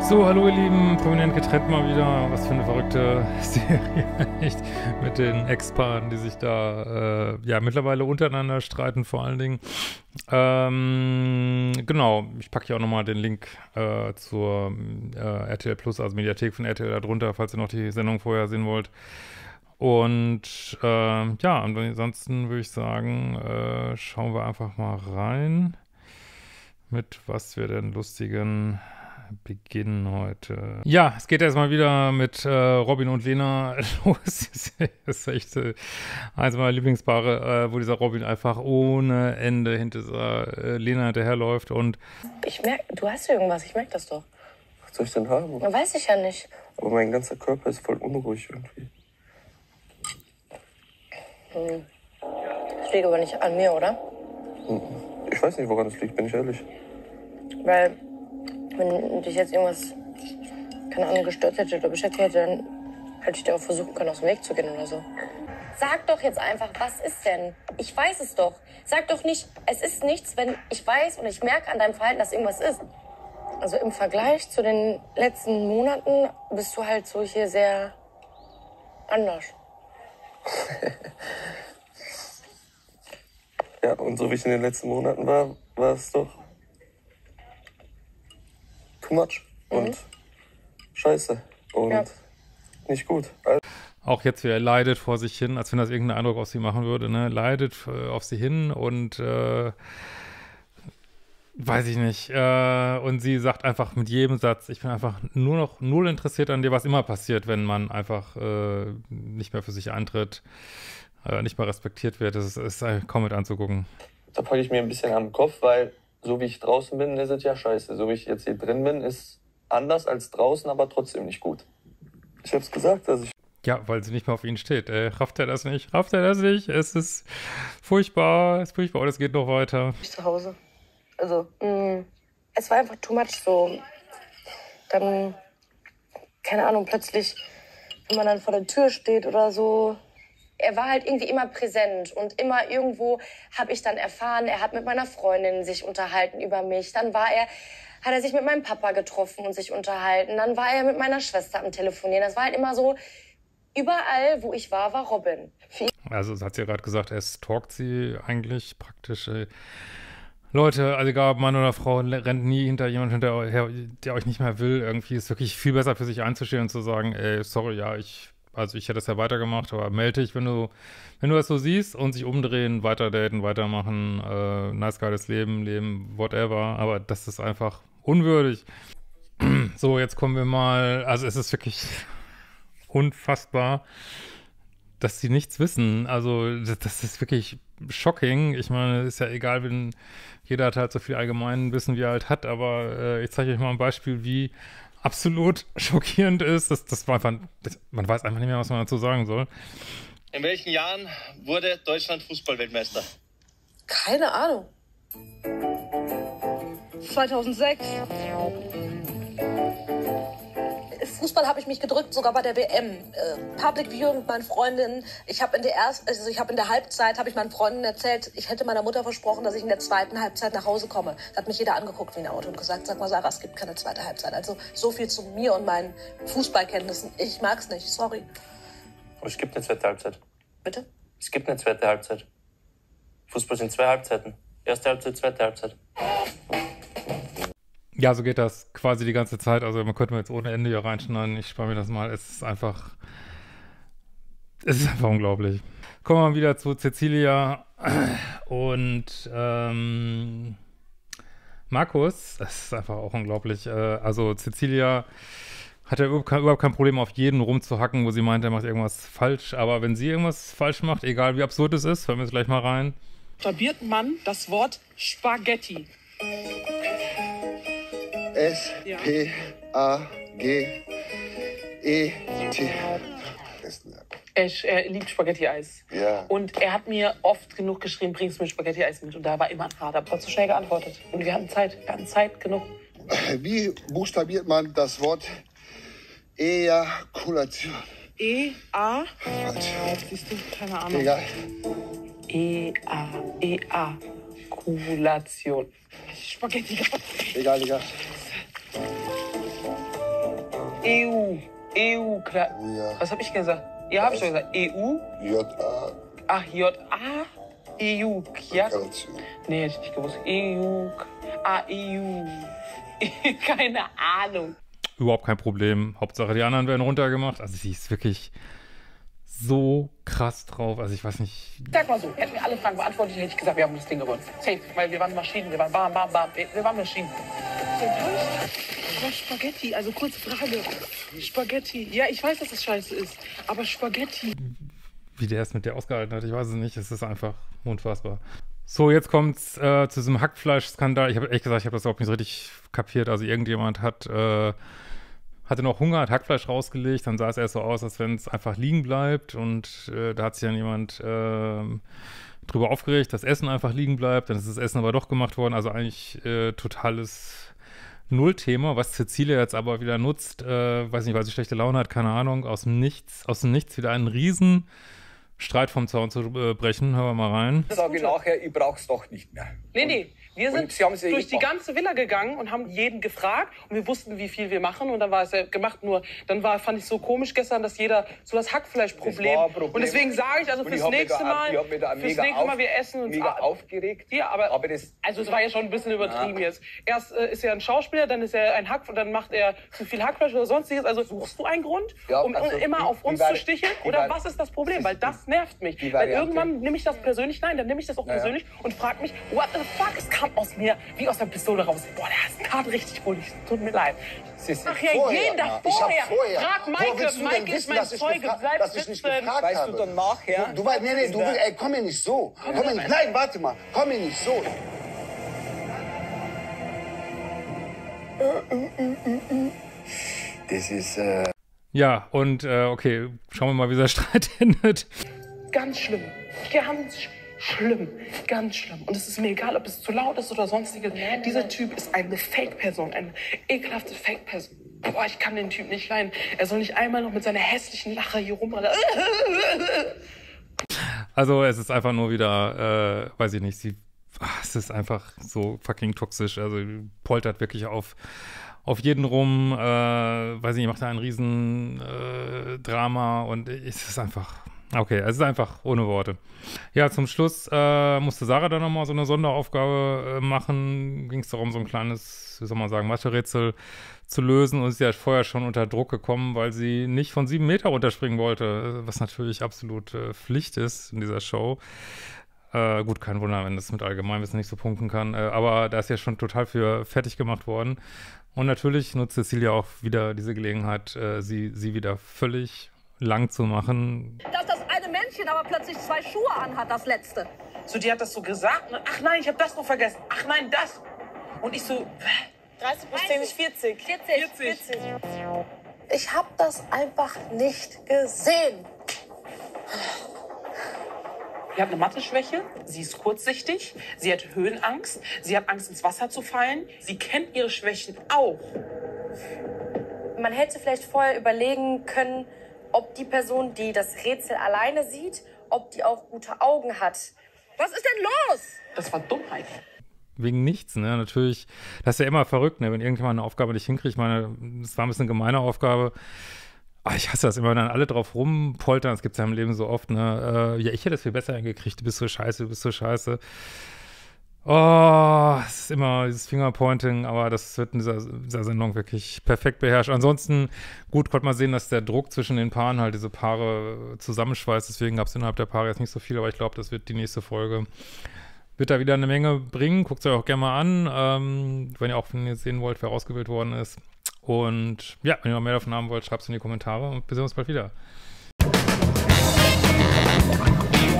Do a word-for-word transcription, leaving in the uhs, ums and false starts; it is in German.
So, hallo ihr Lieben, prominent getrennt mal wieder. Was für eine verrückte Serie, echt, mit den Ex-Paaren, die sich da äh, ja mittlerweile untereinander streiten, vor allen Dingen. Ähm, genau, ich packe hier auch nochmal den Link äh, zur äh, R T L Plus, also Mediathek von R T L da drunter, falls ihr noch die Sendung vorher sehen wollt. Und äh, ja, und ansonsten würde ich sagen, äh, schauen wir einfach mal rein, mit was wir denn lustigen Beginn heute. Ja, es geht erstmal wieder mit äh, Robin und Lena los. Das ist echt äh, eins meiner Lieblingspaare, äh, wo dieser Robin einfach ohne Ende hinter dieser äh, Lena hinterherläuft und ich merke, du hast irgendwas, ich merke das doch. Was soll ich denn haben? Ja, weiß ich ja nicht. Aber mein ganzer Körper ist voll unruhig irgendwie. Hm. Das liegt aber nicht an mir, oder? Ich weiß nicht, woran es liegt, bin ich ehrlich. Weil, wenn dich jetzt irgendwas, keine Ahnung, gestört hätte oder beschäftigt hätte, dann hätte ich dir auch versuchen können, aus dem Weg zu gehen oder so. Sag doch jetzt einfach, was ist denn? Ich weiß es doch. Sag doch nicht, es ist nichts, wenn ich weiß und ich merke an deinem Verhalten, dass irgendwas ist. Also im Vergleich zu den letzten Monaten bist du halt so hier sehr anders. Ja, und so wie ich in den letzten Monaten war, war es doch too much und mhm. scheiße und ja. nicht gut. Also auch jetzt, wie er leidet vor sich hin, als wenn das irgendeinen Eindruck auf sie machen würde, ne? Leidet äh, auf sie hin und äh, weiß ich nicht. Äh, und sie sagt einfach mit jedem Satz, ich bin einfach nur noch null interessiert an dir, was immer passiert, wenn man einfach äh, nicht mehr für sich eintritt, äh, nicht mehr respektiert wird. Das ist, ist kaum mit anzugucken. Da packe ich mir ein bisschen am Kopf, weil so wie ich draußen bin, ist es ja scheiße. So wie ich jetzt hier drin bin, ist anders als draußen, aber trotzdem nicht gut. Ich hab's gesagt, dass ich... Ja, weil sie nicht mehr auf ihn steht. Äh, rafft er das nicht? Rafft er das nicht? Es ist furchtbar, es ist furchtbar und es geht noch weiter. Ich zu Hause. Also, mh, es war einfach too much so. Dann, keine Ahnung, plötzlich, wenn man dann vor der Tür steht oder so. Er war halt irgendwie immer präsent und immer irgendwo habe ich dann erfahren, er hat mit meiner Freundin sich unterhalten über mich. Dann war er, hat er sich mit meinem Papa getroffen und sich unterhalten. Dann war er mit meiner Schwester am Telefonieren. Das war halt immer so, überall, wo ich war, war Robin. Also, das hat sie ja gerade gesagt, er stalkt sie eigentlich praktisch. Äh, Leute, also egal ob Mann oder Frau, rennt nie hinter jemandem hinterher, der euch nicht mehr will. Irgendwie ist es wirklich viel besser für sich einzustehen und zu sagen, ey, sorry, ja, ich... Also ich hätte es ja weitergemacht, aber melde dich, wenn du, wenn du das so siehst und sich umdrehen, weiter daten, weitermachen, äh, nice, geiles Leben, Leben, whatever. Aber das ist einfach unwürdig. So, jetzt kommen wir mal, also es ist wirklich unfassbar, dass sie nichts wissen. Also das, das ist wirklich shocking. Ich meine, ist ja egal, wenn jeder hat halt so viel allgemein Wissen, wie er halt hat, aber äh, ich zeige euch mal ein Beispiel, wie absolut schockierend ist. Das, das war einfach, das, man weiß einfach nicht mehr, was man dazu sagen soll. In welchen Jahren wurde Deutschland Fußballweltmeister? Keine Ahnung. zweitausendsechs. Fußball habe ich mich gedrückt, sogar bei der W M. Äh, Public Viewing mit meinen Freundinnen. Ich habe in der ersten, also ich habe in der Halbzeit habe ich meinen Freunden erzählt, ich hätte meiner Mutter versprochen, dass ich in der zweiten Halbzeit nach Hause komme. Da hat mich jeder angeguckt wie ein Auto und gesagt, sag mal Sarah, es gibt keine zweite Halbzeit. Also so viel zu mir und meinen Fußballkenntnissen. Ich mag's nicht, sorry. Aber es gibt eine zweite Halbzeit. Bitte? Es gibt eine zweite Halbzeit. Fußball sind zwei Halbzeiten. Erste Halbzeit, zweite Halbzeit. Ja, so geht das quasi die ganze Zeit. Also man könnte mir jetzt ohne Ende hier reinschneiden. Ich spare mir das mal. Es ist einfach, es ist einfach unglaublich. Kommen wir mal wieder zu Cecilia und ähm, Markus. Das ist einfach auch unglaublich. Äh, also Cecilia hat ja überhaupt kein, überhaupt kein Problem, auf jeden rumzuhacken, wo sie meint, er macht irgendwas falsch. Aber wenn sie irgendwas falsch macht, egal wie absurd es ist, hören wir jetzt gleich mal rein. Probiert man das Wort Spaghetti. S P A G E T. Er, er liebt Spaghetti-Eis. Ja. Und er hat mir oft genug geschrieben, bringst du mir Spaghetti-Eis mit? Und da war immer ein Vater. Aber zu schnell geantwortet. Und wir hatten Zeit. Wir hatten Zeit genug. Wie buchstabiert man das Wort Ejakulation? E A Falsch. Siehst du? Keine Ahnung. Egal. E A E A Kulation. Spaghetti. Egal, egal. E U. E U, klar. Oh ja. Was habe ich gesagt? Ja, habe ich doch gesagt. E U. J A. Ach, J A. E U. Ja. Nee, hätte ich nicht gewusst. E U. A, E U. Keine Ahnung. Überhaupt kein Problem. Hauptsache, die anderen werden runtergemacht. Also sie ist wirklich so krass drauf. Also ich weiß nicht. Sag mal so, hätten wir alle Fragen beantwortet, hätte ich gesagt, wir haben das Ding gewonnen. Safe, weil wir waren Maschinen, wir waren bam, bam, bam. Wir waren Maschinen. Aber Spaghetti, also kurze Frage. Spaghetti. Ja, ich weiß, dass das scheiße ist. Aber Spaghetti. Wie der es mit der ausgehalten hat, ich weiß es nicht. Es ist einfach unfassbar. So, jetzt kommt's äh, zu diesem Hackfleisch-Skandal. Ich habe ehrlich gesagt, ich habe das überhaupt nicht so richtig kapiert. Also irgendjemand hat äh, hatte noch Hunger, hat Hackfleisch rausgelegt. Dann sah es erst so aus, als wenn es einfach liegen bleibt. Und äh, da hat sich dann jemand äh, drüber aufgeregt, dass Essen einfach liegen bleibt. Dann ist das Essen aber doch gemacht worden. Also eigentlich äh, totales Nullthema, was Cecilia jetzt aber wieder nutzt. Äh, weiß nicht, weil sie schlechte Laune hat, keine Ahnung. Aus dem Nichts, aus dem Nichts wieder einen riesen Streit vom Zaun zu äh, brechen. Hören wir mal rein. Ich sage nachher, ich brauch's doch nicht mehr. Nee, nee. Wir sind Sie haben's ja durch die gemacht. ganze Villa gegangen und haben jeden gefragt und wir wussten, wie viel wir machen und dann war es ja gemacht. Nur dann war, fand ich so komisch gestern, dass jeder so das Hackfleischproblem. Das war ein Problem. Und deswegen sage ich also Und fürs ich hab mich nächste da- Mal, ich hab mich da fürs mega nächste Mal auf- wir essen uns mega a- aufgeregt. Ja, aber, Aber das- also es war ja schon ein bisschen übertrieben jetzt. Erst äh, ist er ein Schauspieler, dann ist er ein Hack und dann macht er zu viel Hackfleisch oder sonstiges. Also suchst du einen Grund, Ja, um also immer die- auf die uns Vari- zu sticheln? die Oder Vari- was ist das Problem? das Weil ist das die- nervt mich. die Weil Variante. irgendwann nehme ich das persönlich, nein, dann nehme ich das auch Ja, ja. persönlich und frage mich, what the fuck, es kam aus mir wie aus der Pistole raus. Boah, der tat richtig gut, tut mir leid. Sie sind Ach ja, vorher, jeden Tag ja. Ich hab vorher. vorher. Frag Wo Maike, willst du denn Maike ist wissen, mein dass ich Zeuge. gefra- Bleib dass ich nicht sitzen. gefragt Weißt habe? du dann nachher? Du weißt, nee, nee, du, ey, komm mir nicht so. Komm mir nicht, nein, warte mal, komm mir nicht so. Das ist, äh... Ja, und äh, okay, schauen wir mal, wie dieser Streit endet. Ganz schlimm. Ganz sch schlimm. Ganz schlimm. Und es ist mir egal, ob es zu laut ist oder sonstiges. Dieser Typ ist eine Fake-Person. Eine ekelhafte Fake-Person. Boah, ich kann den Typ nicht leiden. Er soll nicht einmal noch mit seiner hässlichen Lache hier rumrennen. Also es ist einfach nur wieder, äh, weiß ich nicht, sie, ach, es ist einfach so fucking toxisch. Also poltert wirklich auf, auf jeden rum, äh, weiß ich nicht, macht da ein riesen äh, Drama und es ist einfach, okay, es ist einfach ohne Worte. Ja, zum Schluss äh, musste Sarah dann nochmal so eine Sonderaufgabe äh, machen. Ging es darum, so ein kleines, wie soll man sagen, Mathe-Rätsel zu lösen und sie hat vorher schon unter Druck gekommen, weil sie nicht von sieben Meter runterspringen wollte, was natürlich absolut äh, Pflicht ist in dieser Show. Äh, gut, kein Wunder, wenn das mit Allgemeinwissen nicht so punkten kann, äh, aber da ist ja schon total für fertig gemacht worden. Und natürlich nutzt Cecilia auch wieder diese Gelegenheit, äh, sie, sie wieder völlig lang zu machen. Dass das eine Männchen aber plötzlich zwei Schuhe anhat, das letzte. So, die hat das so gesagt. Ne? Ach nein, ich habe das noch vergessen. Ach nein, das. Und ich so, dreißig plus zehn ist vierzig. vierzig. vierzig. Ich habe das einfach nicht gesehen. Sie hat eine Mathe-Schwäche, sie ist kurzsichtig, sie hat Höhenangst, sie hat Angst, ins Wasser zu fallen. Sie kennt ihre Schwächen auch. Man hätte vielleicht vorher überlegen können, ob die Person, die das Rätsel alleine sieht, ob die auch gute Augen hat. Was ist denn los? Das war Dummheit. Wegen nichts, ne? Natürlich, das ist ja immer verrückt, ne? Wenn irgendjemand eine Aufgabe nicht hinkriegt. Ich meine, es war ein bisschen eine gemeine Aufgabe. Aber ich hasse das immer, wenn dann alle drauf rumpoltern. Das gibt es ja im Leben so oft, ne? Äh, ja, ich hätte das viel besser hingekriegt. Du bist so scheiße, du bist so scheiße. Oh, es ist immer dieses Fingerpointing, aber das wird in dieser, dieser Sendung wirklich perfekt beherrscht. Ansonsten, gut, konnte man sehen, dass der Druck zwischen den Paaren halt diese Paare zusammenschweißt. Deswegen gab es innerhalb der Paare jetzt nicht so viel, aber ich glaube, das wird die nächste Folge. Wird da wieder eine Menge bringen. Guckt es euch auch gerne mal an, ähm, wenn ihr auch wenn ihr sehen wollt, wer ausgewählt worden ist. Und ja, wenn ihr noch mehr davon haben wollt, schreibt es in die Kommentare und wir sehen uns bald wieder.